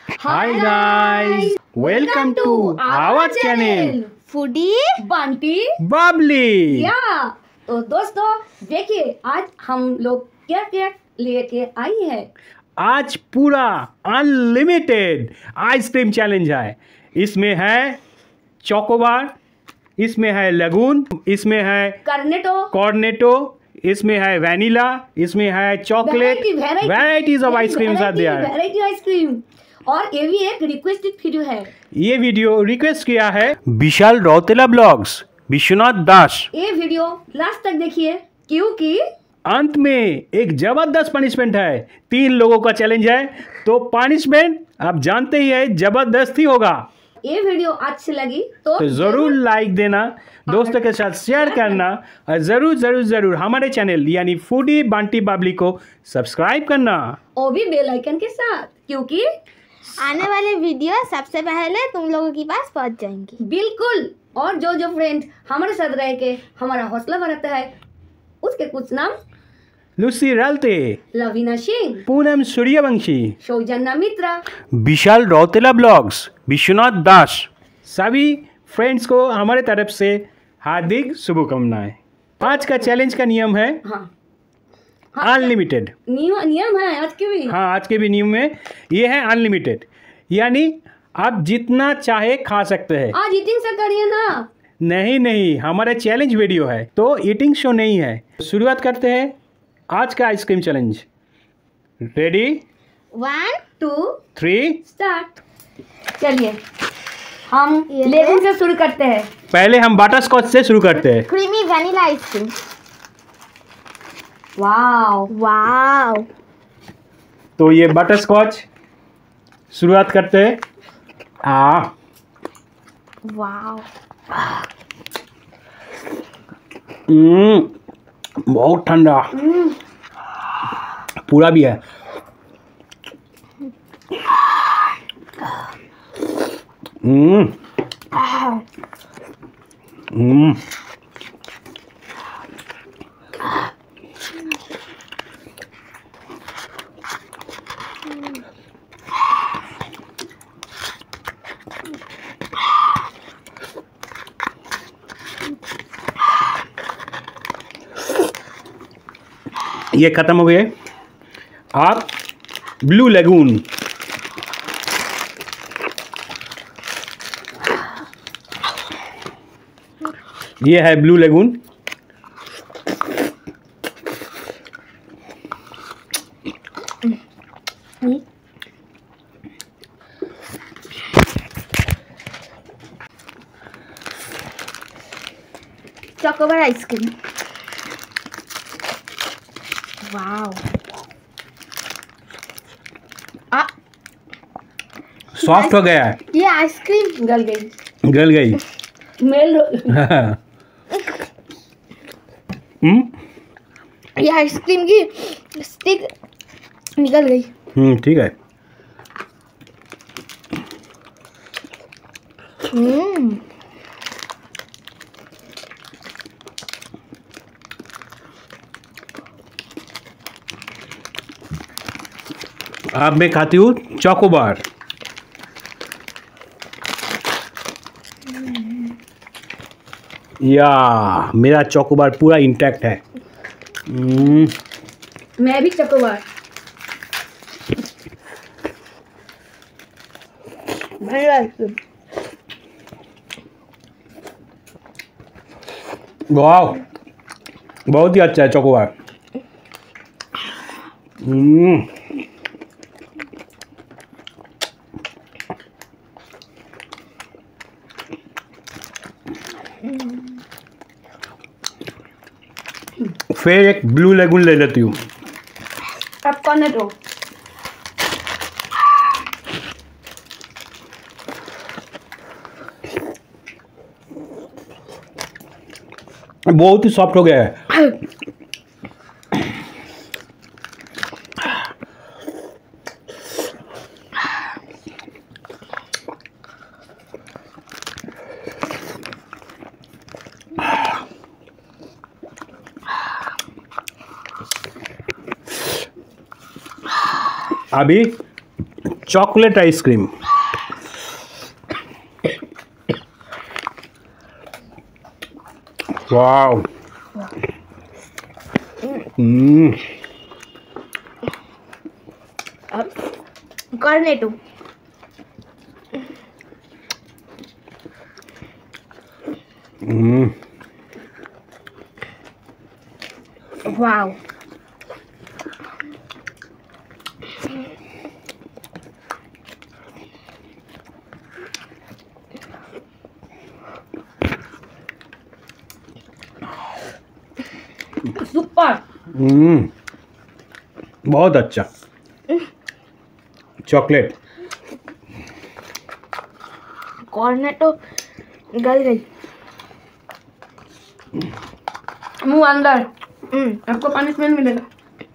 Hi guys, welcome to our channel foodie Bunty Babli. तो दोस्तों देखिए आज हम लोग क्या क्या लेके आई है। आज पूरा अनलिमिटेड आइसक्रीम चैलेंज है। इसमें है चोकोबार, इसमें है लगून, इसमें है कॉर्नेटो, इसमें है वैनिला, इसमें है chocolate. Varieties of ice creams are there. Variety ice cream. और ये भी एक रिक्वेस्टेड वीडियो है। ये वीडियो रिक्वेस्ट किया है विशाल रौतेला ब्लॉग्स, विश्वनाथ दास। ये वीडियो लास्ट तक देखिए क्योंकि अंत में एक जबरदस्त पनिशमेंट है। 3 लोगों का चैलेंज है तो पनिशमेंट आप जानते ही है जबरदस्त ही होगा। ये वीडियो अच्छी लगी तो जरूर लाइक देना, दोस्तों के साथ शेयर करना और जरूर जरूर जरूर हमारे चैनल यानी फूडी बंटी बबली को सब्सक्राइब करना, वो भी बेल आइकन के साथ, क्योंकि आने वाले वीडियो सबसे पहले तुम लोगों के पास पहुंच जाएंगी। बिल्कुल। और जो फ्रेंड हमारे साथ रह के हमारा हौसला बढ़ाता है उसके कुछ नाम: लूसी रलते, लवीना सिंह, पूनम सूर्यवंशी, सौजन्या मित्रा, विशाल रौतेला ब्लॉग्स, विश्वनाथ दास। सभी फ्रेंड्स को हमारे तरफ से हार्दिक शुभकामनाएं। आज का चैलेंज का नियम है अनलिमिटेड। नियम है आज के भी। हाँ, आज के भी नियम में ये है अनलिमिटेड, यानी आप जितना चाहे खा सकते हैं। आज ईटिंग से करिए ना। नहीं, हमारा चैलेंज वीडियो है तो ईटिंग शो नहीं है। शुरुआत करते हैं आज का आइसक्रीम चैलेंज। Ready 1 2 3 start. चलिए हम लेमन से शुरू करते हैं। पहले हम बटर स्कॉच से शुरू करते हैं। Creamy vanilla ice cream. Wow wow. तो ये बटर स्कॉच शुरुआत करते हैं। वाओ। बहुत ठंडा पूरा भी है। ये खत्म हो गए। आप ब्लू लगून, ये है blue lagoon. Chocobar ice cream. Wow. Soft हो गया है। ये आइसक्रीम गल गई। मेल ये आइसक्रीम की स्टिक निकल गई। ठीक है। अब मैं खाती हूँ चोकोबार। या मेरा चोकोबार पूरा इंटैक्ट है। मैं भी चकोबार। वाह, बहुत ही अच्छा है चोकोबार। फिर एक ब्लू लेगून ले लेती हूँ। अब कॉर्नेटो। बहुत ही सॉफ्ट हो गया है। अभी चॉकलेट आइसक्रीम। वाओ। अब कॉर्नेटो। वाओ। सुपर। बहुत अच्छा। चॉकलेट। कॉर्नेटो गल गई मुंह अंदर। आपको पनिशमेंट मिलेगा।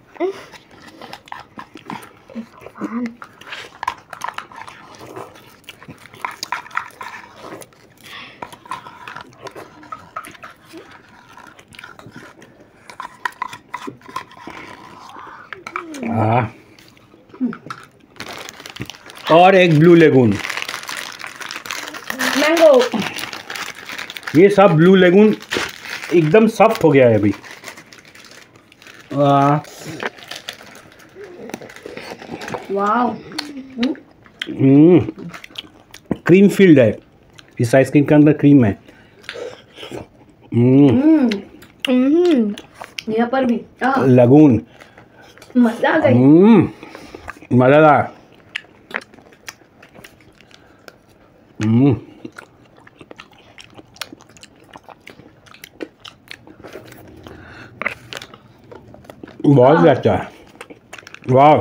और एक ब्लू लेगून। मैंगो। ये सब ब्लू लेगून एकदम सॉफ्ट हो गया है अभी। वाओ। क्रीम फील्ड है, इस आइसक्रीम के अंदर क्रीम है। यहाँ पर भी लगून। मजा आ गई। मज़ेदार। बहुत ही अच्छा है। वाह।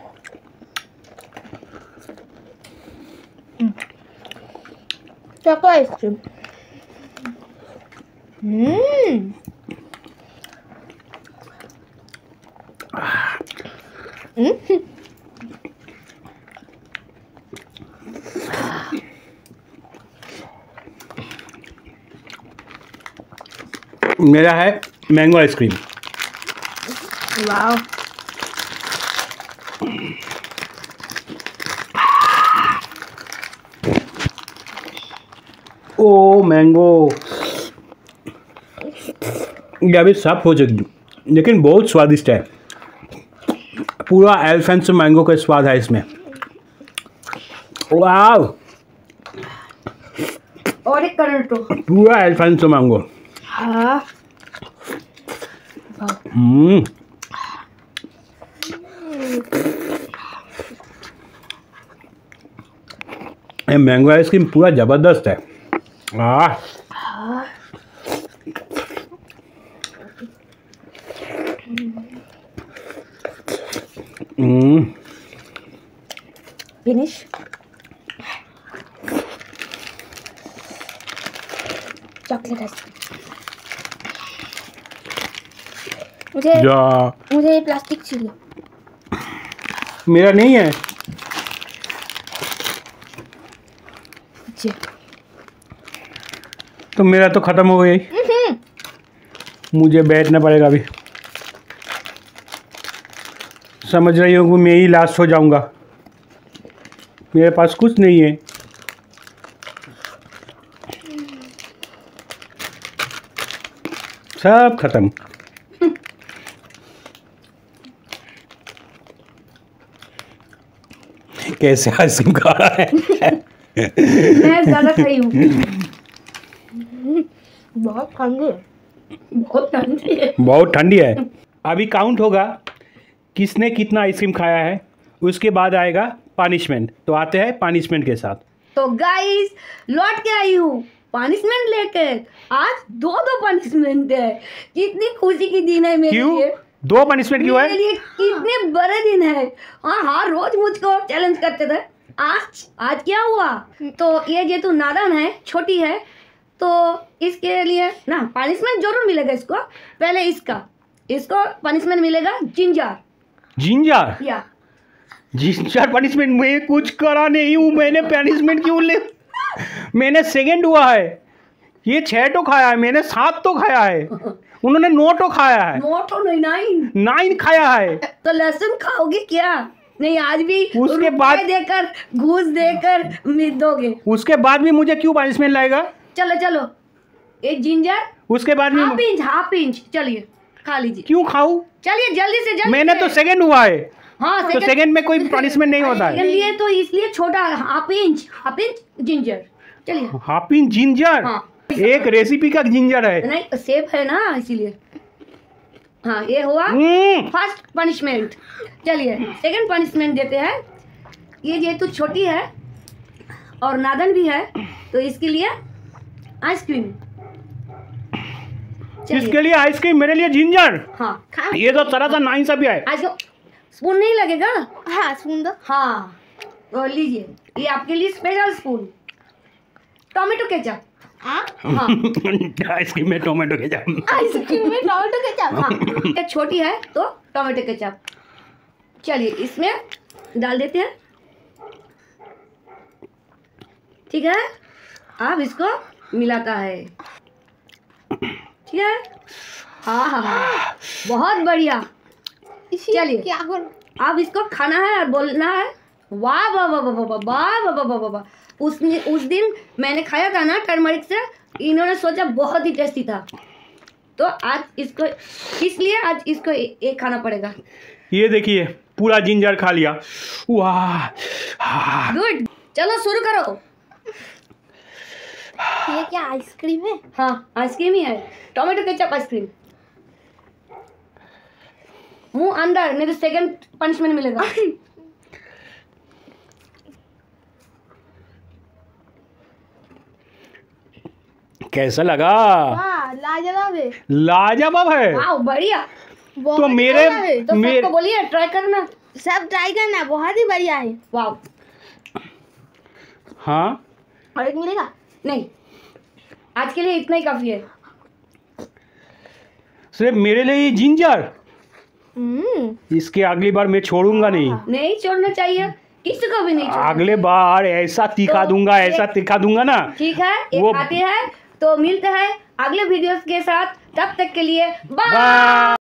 Choco ice cream. मेरा है mango ice cream. Wow. Oh mango. ये अभी सब हो चुकी, लेकिन बहुत स्वादिष्ट है। पूरा अल्फांसो मैंगो का स्वाद है इसमें। वाह। और एक कॉर्नेटो। पूरा अल्फांसो मैंगो। हाँ। ये मैंगो आइसक्रीम पूरा जबरदस्त है। फिनिश। Chocolate ice cream. मुझे ये प्लास्टिक चाहिए। मेरा नहीं है। जी। तो मेरा तो खत्म हो गई। मुझे बैठना पड़ेगा अभी। समझ रही हो कि मैं ही लास्ट हो जाऊंगा। मेरे पास कुछ नहीं है। सब खत्म। कैसे आइसक्रीम खा रहा है। मैं ज़्यादा खाई हूँ। बहुत ठंडी है। बहुत ठंडी है। बहुत ठंडी है। अभी काउंट होगा किसने कितना आइसक्रीम खाया है, उसके बाद आएगा पनिशमेंट। तो आते हैं पनिशमेंट के साथ। तो गाइस लौट के आई हूँ पनिशमेंट लेकर। आज दो पनिशमेंट है। कितनी खुशी की दिन है मेरे क्यों? लिए। 2 पनिशमेंट क्यों मेरे है? लिए कितने बड़े दिन है। और हर रोज मुझको चैलेंज करते थे। आज क्या हुआ? तो ये जेतु नादान है, छोटी है, तो इसके लिए ना पनिशमेंट जरूर मिलेगा इसको। पहले इसको पनिशमेंट मिलेगा जिंजर। जिंजर? या जिंजर पनिशमेंट? मैं कुछ करा नहीं हूँ, मैंने पनिशमेंट क्यों ले? मैंने सेकंड हुआ है। ये 6 तो खाया है, मैंने 7 तो खाया है। उन्होंने 9 तो खाया है। 9 तो नहीं 9 9 खाया है। तो लहसुन खाओगे क्या? नहीं, आज भी उसके रुपए बाद- देकर घूस देकर मिल दोगे। उसके बाद भी मुझे क्यों पनिशमेंट लाएगा? चलो चलो, एक जिंजर उसके बाद भी हाफ इंच चलिए खा लीजिए। क्यों खाऊं? चलिए जल्दी से जल्दी मैंने से। तो सेकंड हुआ है, हाँ तो सेकंड में कोई पनिशमेंट नहीं होता है। लिए तो इसलिए छोटा हाफ इंच जिंजर। चलिए हाफ इंच जिंजर, हाँ। एक रेसिपी का जिंजर है। नहीं सेब है ना इसीलिए। हाँ ये हुआ फर्स्ट पनिशमेंट। चलिए सेकंड पनिशमेंट देते हैं। ये जेतु छोटी है और नादन भी है तो इसके लिए आइसक्रीम। इसके लिए आइसक्रीम, मेरे लिए जिंजर। हाँ ये तो तरह सा नाइन सा भी है। आइसक्रीम स्पून नहीं लगेगा। हाँ स्पून दो। हाँ तो लीजिए, ये आपके लिए स्पेशल स्पून। Tomato ketchup. हाँ हाँ आइसक्रीम में टोमेटो केचप। आइसक्रीम में टमाटो केचप। हाँ ये छोटी है तो टोमेटो केचप। चलिए इसमें डाल देते हैं। ठीक है, अब इसको मिलाता है। ठीक है, हाँ हाँ हाँ बहुत बढ़िया। चलिए क्या करूं? अब इसको खाना है और बोलना है वाह वाह वाह वाह वाह वाह वाह वाह वाह वाह। उस दिन मैंने खाया था ना टर्मरिक से, इन्होंने सोचा बहुत ही टेस्टी था, तो आज इसको इसलिए आज इसको एक खाना पड़ेगा। ये देखिए पूरा जिंजर खा लिया। वाह गुड, चलो शुरू करो। ये क्या आइसक्रीम है? हाँ आइसक्रीम ही है, टोमेटो केचप आइसक्रीम। मुंह अंदर, नहीं तो सेकंड पनिशमेंट मिलेगा। कैसा लगा? वाह लाजवाब है। लाजवाब है। वाह बढ़िया। बहुत तो मेरे बढ़िया है। तो सबको बोलिए ट्राई करना। सब ट्राई करना, बहुत ही बढ़िया है। वाह। हाँ और एक मिलेगा? नहीं, आज के लिए इतना ही काफी है। सिर्फ मेरे लिए ये जिंजर। हम्म। इसके अगली बार मैं छोड़ूंगा नहीं। नहीं छोड़ना चाहिए, किसी को भी नहीं छोड़ना। अगले बार ऐसा तीखा तो दूंगा, एक- ऐसा तीखा दूंगा ना। ठीक है, एक वो- आते हैं तो मिलते हैं अगले वीडियोस के साथ। तब तक के लिए बाय। बाय।